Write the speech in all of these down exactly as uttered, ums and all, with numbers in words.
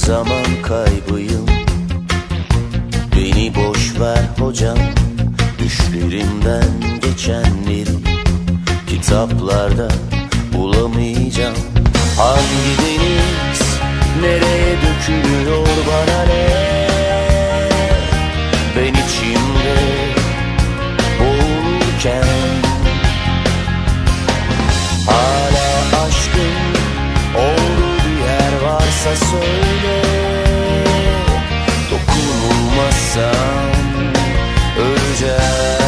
zaman kaybıyım. Beni boş ver hocam, düşlerimden geçenleri kitaplarda bulamayacağım. Hangi deniz nereye dökülüyor bana ne? Ben içimde boğulurken hala aşkın olduğu bir yer varsa söyle. Dokunulmazsam öleceğim.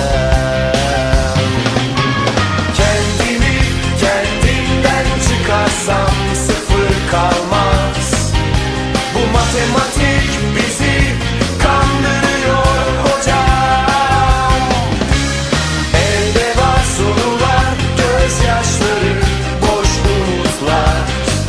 Kendimi kendimden çıkarsam sıfır kalmaz. Bu matematik bizi kandırıyor hocam. Elde var sorular, gözyaşları, boş umutlar.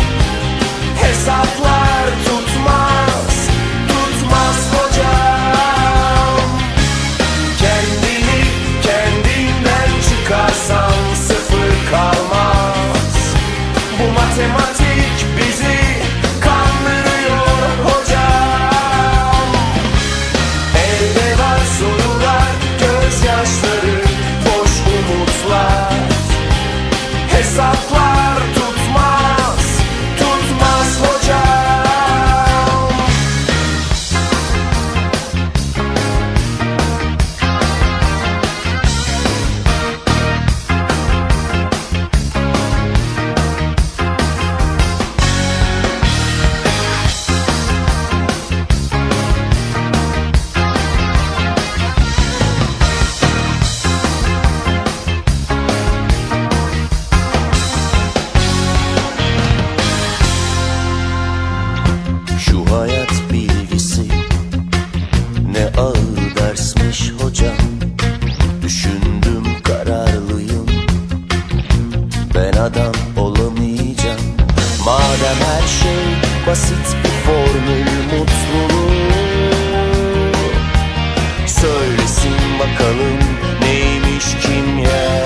Hesaplar tutmaz, tutmaz hocam. Kendini kendinden çıkarsan sıfır kalmaz. Bu matematik bizi kandırıyor hocam. Elde var sorular, gözyaşları, boş umutlar. Hesaplar tutmaz, tutmaz hocam. Şu hayat bilgisi ne ağır dersmiş hocam. Düşündüm kararlıyım, ben adam olamayacağım. Madem her şey basit bir formül mutluluğu, söylesin bakalım neymiş kimya.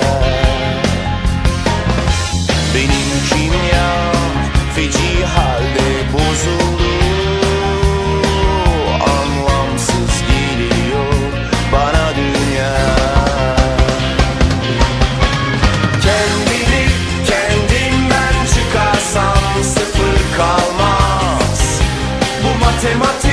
Benim kimyam feci halde bozuldu. Anlamsız geliyor bana dünya. Kendini kendinden çıkarsan sıfır kalmaz. Bu matematik